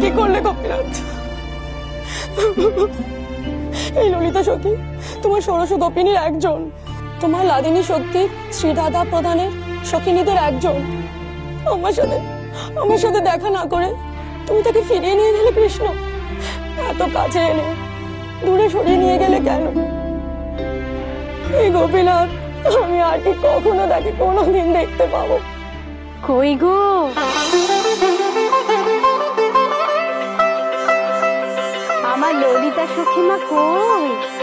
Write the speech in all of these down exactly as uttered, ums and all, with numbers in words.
কি করলে গোপীনাথ? এই ললিতা সখী তোমার ষোড়শ গোপিনীর একজন, তোমার লাদিনী শক্তি শ্রী রাধা প্রধানের সখিনীদের একজন। আমার সাথে আমার সাথে দেখা না করে তুমি তাকে ফিরিয়ে নিয়ে গেলে কৃষ্ণ। এত কাছে এনে দূরে সরিয়ে নিয়ে গেলে কেন? এই গোপীনাথ আমি আর কি কখনো তাকে কোনোদিন দেখতে পাবো? কই গো, আমার ললিতা সখী মা কই?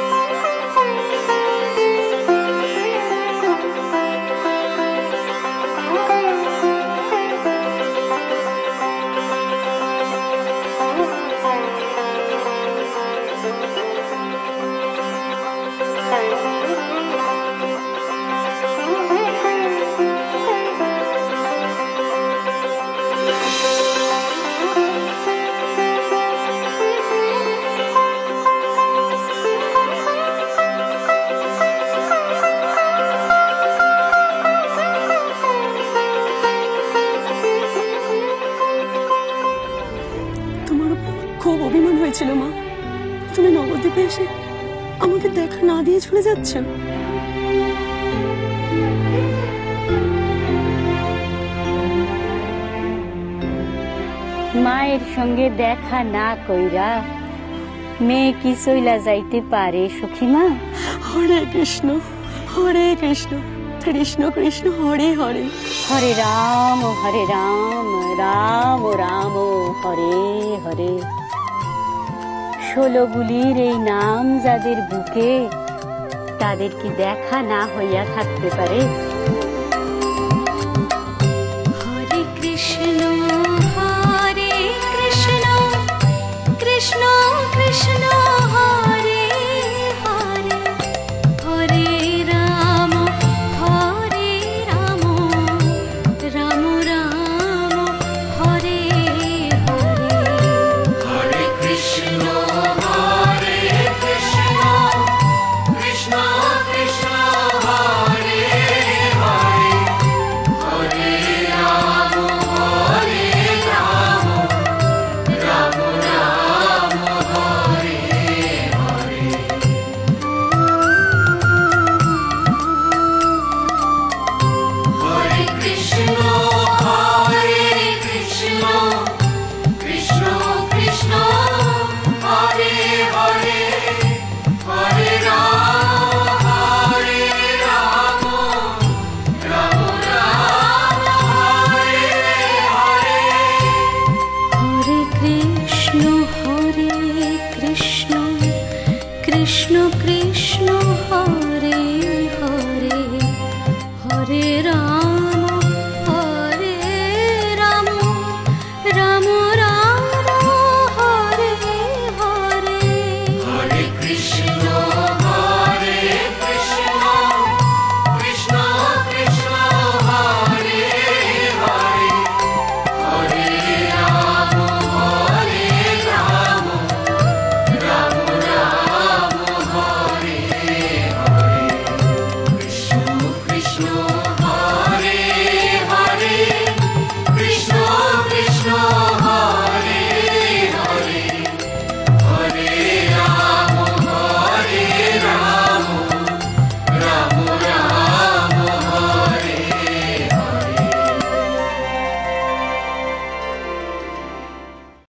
খুব অভিমান হয়েছিল মা, তুমি নবদ্বীপে এসে আমাকে দেখা না দিয়ে চলে যাচ্ছ। মায়ের সঙ্গে দেখা না কইরা মেয়ে কি চইলা যাইতে পারে সখীমা? হরে কৃষ্ণ হরে কৃষ্ণ কৃষ্ণ কৃষ্ণ হরে হরে, হরে রাম হরে রাম রাম রাম হরে হরে। ষোলো গুলির এই নাম যাদের বুকে, তাদের কি দেখা না হইয়া থাকতে পারে? হরে কৃষ্ণ হরে কৃষ্ণ কৃষ্ণ কৃষ্ণ হরে হরে, হরে রাম হরে রাম রাম রাম হরে হরে। হরে কৃষ্ণ হরে কৃষ্ণ কৃষ্ণ কৃষ্ণ হরে হরে, হরে রাম হরে রাম রাম রাম হরে হরে। হরে কৃষ্ণ হরে কৃষ্ণ কৃষ্ণ কৃষ্ণ হরে হরে, হরে রাম হরে রাম রাম রাম হরে হরে। হরে কৃষ্ণ হরে কৃষ্ণ কৃষ্ণ